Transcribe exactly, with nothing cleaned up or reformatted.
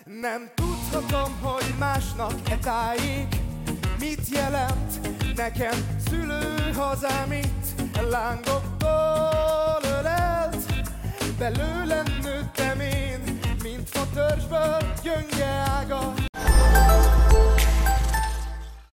Nem tudhatom, hogy másnak e tájék mit jelent nekem szülőhazám itt. Lángoktól ölelt, belőlem nőttem én, mint fa törzsből gyönge ága.